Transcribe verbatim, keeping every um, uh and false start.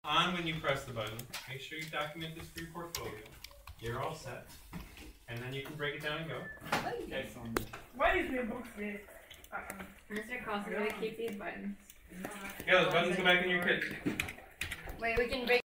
On when you press the button. Make sure you document this for your portfolio. You're all set. And then you can break it down and go. Okay. Why is your book there? Mister Carlson, we're gonna keep these buttons. Yeah, those buttons go back in your kit. Wait, we can break.